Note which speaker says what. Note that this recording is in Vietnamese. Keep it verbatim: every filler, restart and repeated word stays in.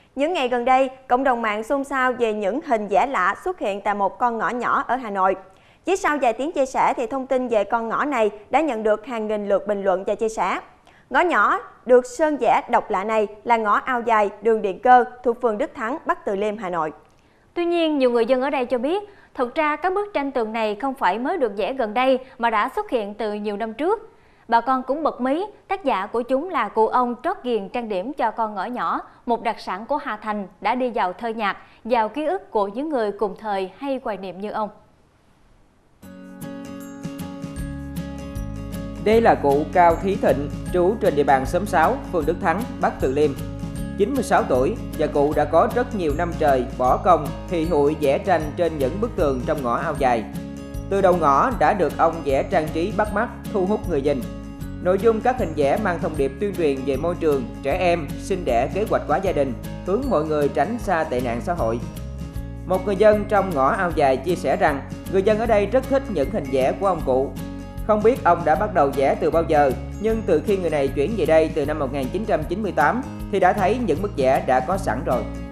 Speaker 1: Những ngày gần đây, cộng đồng mạng xôn xao về những hình vẽ lạ xuất hiện tại một con ngõ nhỏ ở Hà Nội. Chỉ sau vài tiếng chia sẻ thì thông tin về con ngõ này đã nhận được hàng nghìn lượt bình luận và chia sẻ. Ngõ nhỏ được sơn vẽ độc lạ này là ngõ Ao Dài, đường Điện Cơ thuộc phường Đức Thắng, Bắc Từ Liêm, Hà Nội.
Speaker 2: Tuy nhiên, nhiều người dân ở đây cho biết, thực ra các bức tranh tường này không phải mới được vẽ gần đây mà đã xuất hiện từ nhiều năm trước. Bà con cũng bật mí, tác giả của chúng là cụ ông trót ghiền trang điểm cho con ngõ nhỏ, một đặc sản của Hà Thành đã đi vào thơ nhạc, vào ký ức của những người cùng thời hay hoài niệm như ông.
Speaker 3: Đây là cụ Cao Thí Thịnh, trú trên địa bàn xóm sáu, phường Đức Thắng, Bắc Từ Liêm. chín mươi sáu tuổi và cụ đã có rất nhiều năm trời bỏ công thì hụi vẽ tranh trên những bức tường trong ngõ Ao Dài. Từ đầu ngõ đã được ông vẽ trang trí bắt mắt, thu hút người dân. Nội dung các hình vẽ mang thông điệp tuyên truyền về môi trường, trẻ em, sinh đẻ, kế hoạch hóa gia đình, hướng mọi người tránh xa tệ nạn xã hội. Một người dân trong ngõ Ao Dài chia sẻ rằng người dân ở đây rất thích những hình vẽ của ông cụ. Không biết ông đã bắt đầu vẽ từ bao giờ, nhưng từ khi người này chuyển về đây từ năm một nghìn chín trăm chín mươi tám thì đã thấy những bức vẽ đã có sẵn rồi.